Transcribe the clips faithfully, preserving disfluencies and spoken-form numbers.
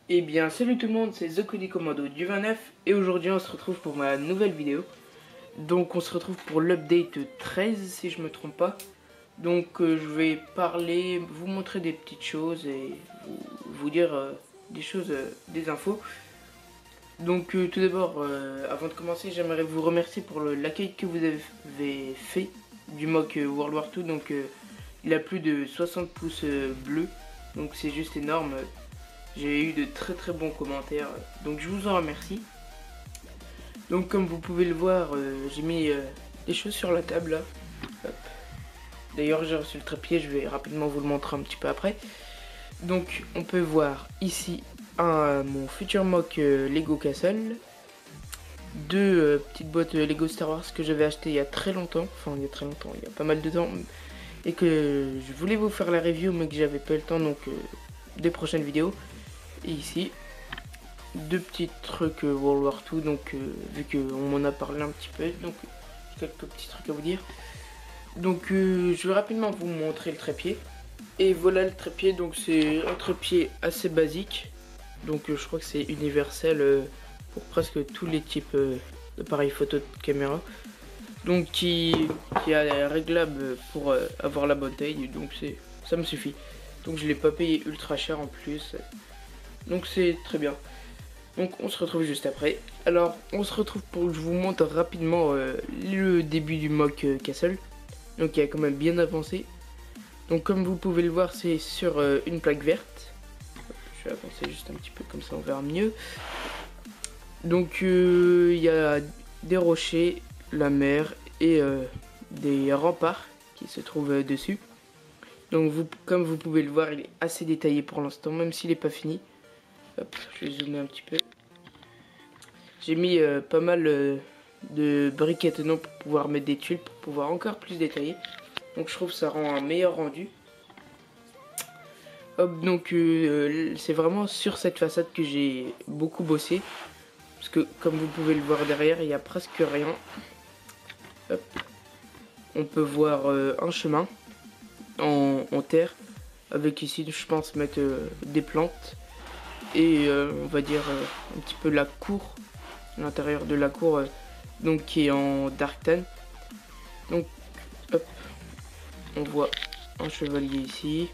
Eh bien salut tout le monde, c'est TheCody Commando du vingt-neuf et aujourd'hui on se retrouve pour ma nouvelle vidéo. Donc on se retrouve pour l'update treize si je me trompe pas. Donc euh, je vais parler, vous montrer des petites choses et vous, vous dire euh, des choses, euh, des infos. Donc euh, tout d'abord, euh, avant de commencer, j'aimerais vous remercier pour l'accueil que vous avez fait du mock euh, World War deux. Donc euh, il a plus de soixante pouces euh, bleus, donc c'est juste énorme. J'ai eu de très très bons commentaires, donc je vous en remercie. Donc comme vous pouvez le voir, euh, j'ai mis euh, des choses sur la table là. D'ailleurs j'ai reçu le trépied, je vais rapidement vous le montrer un petit peu après. Donc on peut voir ici un, mon futur mock euh, Lego Castle. Deux euh, petites boîtes euh, Lego Star Wars que j'avais acheté il y a très longtemps, enfin il y a très longtemps, il y a pas mal de temps. Et que je voulais vous faire la review mais que j'avais pas le temps, donc euh, des prochaines vidéos. Et ici, deux petits trucs euh, World War deux, donc euh, vu qu'on m'en a parlé un petit peu, donc quelques petits trucs à vous dire. Donc euh, je vais rapidement vous montrer le trépied. Et voilà le trépied, donc c'est un trépied assez basique. Donc euh, je crois que c'est universel euh, pour presque tous les types euh, d'appareils photo de caméra. Donc qui, qui est réglable pour euh, avoir la bonne taille, donc c'est ça me suffit. Donc je l'ai pas payé ultra cher en plus. Donc c'est très bien. Donc on se retrouve juste après. Alors on se retrouve pour que je vous montre rapidement euh, le début du mock euh, Castle. Donc il a quand même bien avancé. Donc comme vous pouvez le voir, c'est sur euh, une plaque verte. Je vais avancer juste un petit peu comme ça on verra mieux. Donc euh, il y a des rochers, la mer et euh, des remparts qui se trouvent euh, dessus. Donc vous, comme vous pouvez le voir, il est assez détaillé pour l'instant, même s'il n'est pas fini. Hop, je vais zoomer un petit peu. J'ai mis euh, pas mal euh, de briques attenants pour pouvoir mettre des tuiles, pour pouvoir encore plus détailler. Donc je trouve que ça rend un meilleur rendu. Hop, donc euh, c'est vraiment sur cette façade que j'ai beaucoup bossé. Parce que comme vous pouvez le voir derrière, il n'y a presque rien. Hop. On peut voir euh, un chemin en, en terre. Avec ici, je pense, mettre euh, des plantes. Et euh, on va dire euh, un petit peu la cour, l'intérieur de la cour, euh, donc qui est en dark tan. Donc hop, on voit un chevalier ici.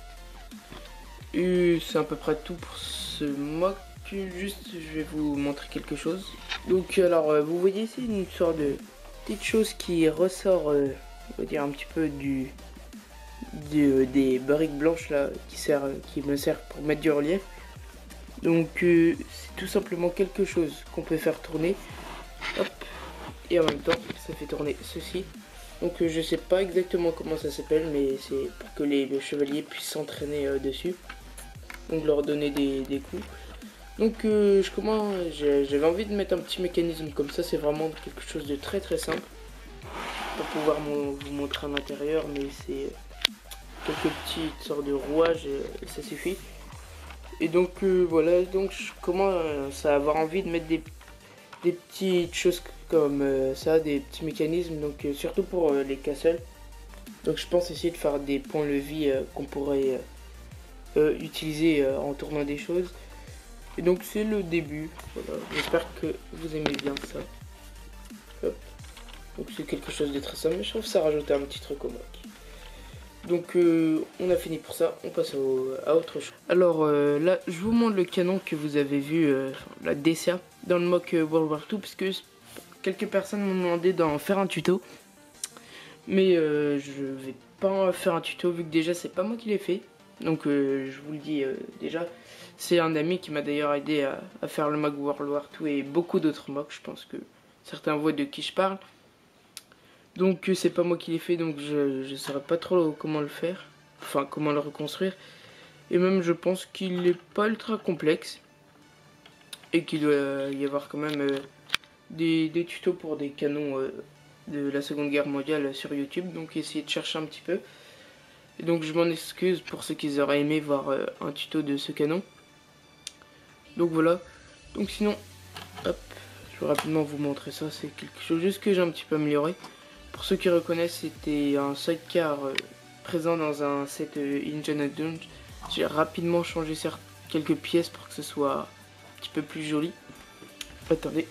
Et c'est à peu près tout pour ce mock. Juste je vais vous montrer quelque chose. Donc alors euh, vous voyez ici une sorte de petite chose qui ressort, euh, on va dire un petit peu du, du euh, des briques blanches là qui sert, qui me sert pour mettre du relief. Donc euh, c'est tout simplement quelque chose qu'on peut faire tourner. Hop. Et en même temps ça fait tourner ceci. Donc euh, je sais pas exactement comment ça s'appelle, mais c'est pour que les, les chevaliers puissent s'entraîner euh, dessus. Donc leur donner des, des coups. Donc euh, je commence, j'avais envie de mettre un petit mécanisme comme ça. C'est vraiment quelque chose de très très simple. Pour pouvoir vous montrer à l'intérieur, mais c'est quelques petites sortes de rouages et ça suffit. Et donc euh, voilà, donc je commence à avoir envie de mettre des, des petites choses comme euh, ça, des petits mécanismes, donc euh, surtout pour euh, les castles. Donc je pense essayer de faire des points-levis euh, qu'on pourrait euh, euh, utiliser euh, en tournant des choses. Et donc c'est le début, voilà. J'espère que vous aimez bien ça. Hop. Donc c'est quelque chose de très simple, mais je trouve que ça rajoute un petit truc au mock. Donc euh, on a fini pour ça, on passe au, à autre chose. Alors euh, là je vous montre le canon que vous avez vu, euh, la D C A, dans le mock euh, World War deux, parce que quelques personnes m'ont demandé d'en faire un tuto. Mais euh, je vais pas en faire un tuto vu que déjà c'est pas moi qui l'ai fait. Donc euh, je vous le dis euh, déjà, c'est un ami qui m'a d'ailleurs aidé à, à faire le mock World War deux et beaucoup d'autres mocks, je pense que certains voient de qui je parle. Donc c'est pas moi qui l'ai fait, donc je ne saurais pas trop comment le faire, enfin comment le reconstruire. Et même je pense qu'il n'est pas ultra complexe et qu'il doit y avoir quand même euh, des, des tutos pour des canons euh, de la Seconde Guerre mondiale sur YouTube. Donc essayez de chercher un petit peu. Et donc je m'en excuse pour ceux qui auraient aimé voir euh, un tuto de ce canon. Donc voilà. Donc sinon, hop, je vais rapidement vous montrer ça. C'est quelque chose juste que j'ai un petit peu amélioré. Pour ceux qui reconnaissent, c'était un sidecar euh, présent dans un set euh, Indiana Jones. J'ai rapidement changé certains quelques pièces pour que ce soit un petit peu plus joli. Attendez.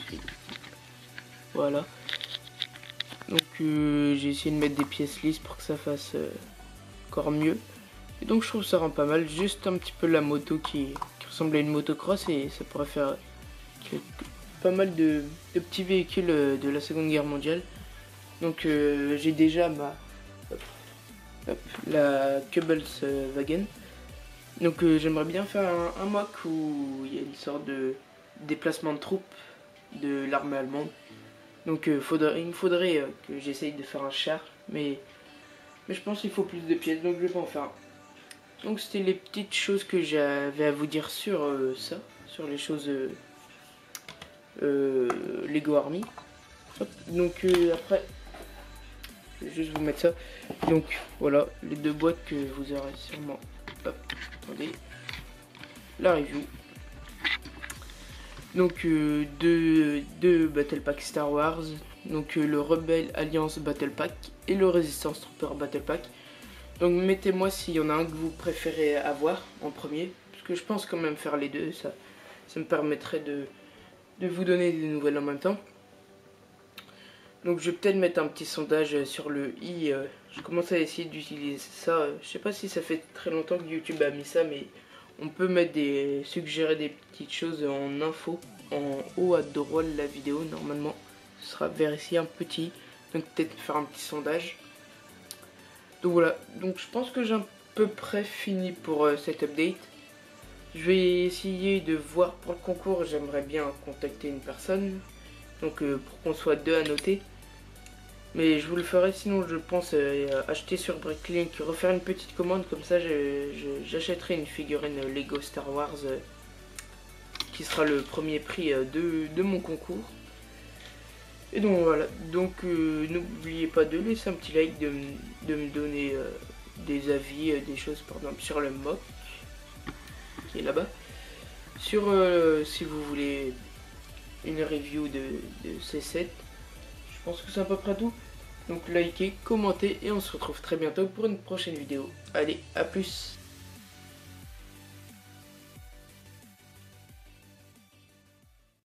Voilà. Donc euh, j'ai essayé de mettre des pièces lisses pour que ça fasse euh, encore mieux. Et donc je trouve que ça rend pas mal. Juste un petit peu la moto qui, qui ressemble à une motocross, et ça pourrait faire quelques, pas mal de, de petits véhicules euh, de la Seconde Guerre mondiale. Donc euh, j'ai déjà ma hop, hop, la Kubelswagen. Donc euh, j'aimerais bien faire un, un mock où il y a une sorte de déplacement de troupes de l'armée allemande. Donc euh, faudrait, il me faudrait euh, que j'essaye de faire un char, mais, mais je pense qu'il faut plus de pièces, donc je vais pas en faire un. Donc c'était les petites choses que j'avais à vous dire sur euh, ça, sur les choses euh, euh, Lego Army. Hop, donc euh, après, je vais juste vous mettre ça. Donc voilà, les deux boîtes que vous aurez sûrement. Hop, attendez. La review. Donc euh, deux, deux Battle Pack Star Wars, donc euh, le Rebel Alliance Battle Pack et le Resistance Trooper Battle Pack. Donc mettez-moi s'il y en a un que vous préférez avoir en premier, parce que je pense quand même faire les deux, ça, ça me permettrait de, de vous donner des nouvelles en même temps. Donc je vais peut-être mettre un petit sondage sur le i, euh, je commence à essayer d'utiliser ça, euh, je sais pas si ça fait très longtemps que YouTube a mis ça, mais on peut mettre des, suggérer des petites choses en info, en haut à droite de la vidéo, normalement, ce sera vers ici un petit, donc peut-être faire un petit sondage. Donc voilà, donc je pense que j'ai à peu près fini pour euh, cette update. Je vais essayer de voir pour le concours, j'aimerais bien contacter une personne, donc euh, pour qu'on soit deux à noter. Mais je vous le ferai, sinon je pense euh, acheter sur Bricklink, refaire une petite commande, comme ça j'achèterai une figurine Lego Star Wars euh, qui sera le premier prix euh, de, de mon concours. Et donc voilà, donc euh, n'oubliez pas de laisser un petit like, de, de me donner euh, des avis, euh, des choses par exemple sur le mock qui est là-bas. Sur euh, si vous voulez une review de, de C sept. Je pense que c'est à peu près tout. Donc likez, commentez et on se retrouve très bientôt pour une prochaine vidéo. Allez, à plus!